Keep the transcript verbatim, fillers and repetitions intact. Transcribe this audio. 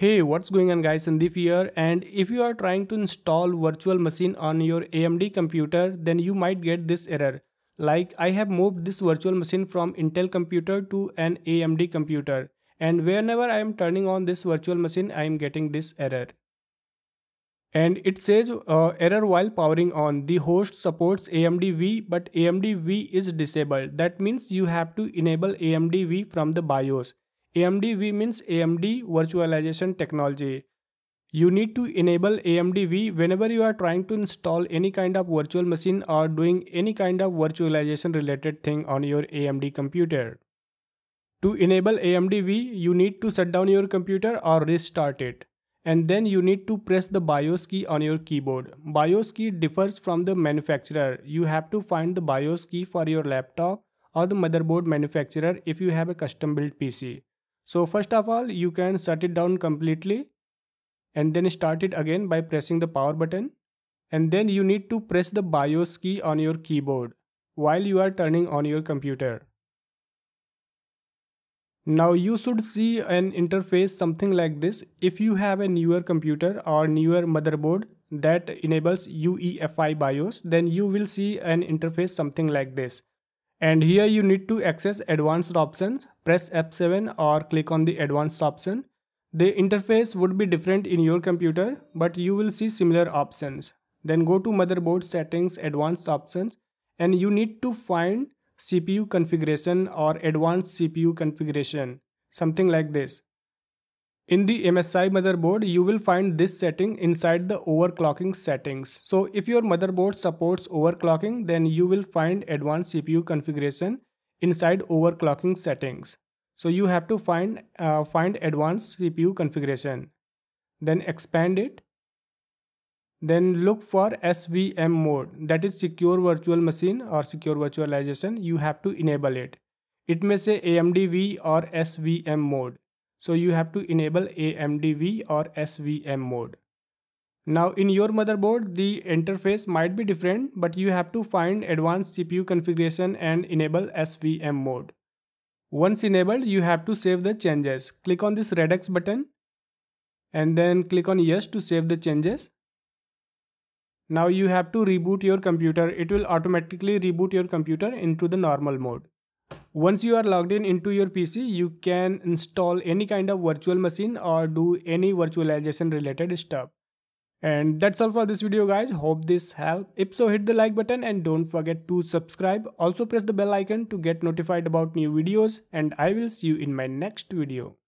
Hey, what's going on guys, Sandeep here, and if you are trying to install virtual machine on your A M D computer, then you might get this error. Like I have moved this virtual machine from Intel computer to an A M D computer, and whenever I am turning on this virtual machine, I am getting this error. And it says uh, error while powering on. The host supports A M D V, but A M D V is disabled. That means you have to enable A M D V from the BIOS. A M D V means A M D virtualization technology. You need to enable A M D V whenever you are trying to install any kind of virtual machine or doing any kind of virtualization related thing on your A M D computer. To enable A M D V, you need to shut down your computer or restart it. And then you need to press the BIOS key on your keyboard. BIOS key differs from the manufacturer. You have to find the BIOS key for your laptop or the motherboard manufacturer if you have a custom built P C. So first of all, you can shut it down completely and then start it again by pressing the power button. And then you need to press the BIOS key on your keyboard while you are turning on your computer. Now you should see an interface something like this. If you have a newer computer or newer motherboard that enables U E F I BIOS, then you will see an interface something like this. And here you need to access advanced options, press F seven or click on the advanced option. The interface would be different in your computer, but you will see similar options. Then go to motherboard settings, advanced options, and you need to find C P U configuration or advanced C P U configuration, something like this. In the M S I motherboard, you will find this setting inside the overclocking settings. So if your motherboard supports overclocking, then you will find advanced C P U configuration inside overclocking settings. So you have to find, uh, find advanced C P U configuration. Then expand it. Then look for S V M mode, that is secure virtual machine or secure virtualization. You have to enable it. It may say A M D V or S V M mode. So you have to enable A M D V or S V M mode. Now in your motherboard, the interface might be different, but you have to find advanced C P U configuration and enable S V M mode. Once enabled, you have to save the changes. Click on this red X button and then click on yes to save the changes. Now you have to reboot your computer. It will automatically reboot your computer into the normal mode. Once you are logged in into your P C, you can install any kind of virtual machine or do any virtualization related stuff. And that's all for this video guys. Hope this helped. If so, hit the like button and don't forget to subscribe. Also press the bell icon to get notified about new videos, and I will see you in my next video.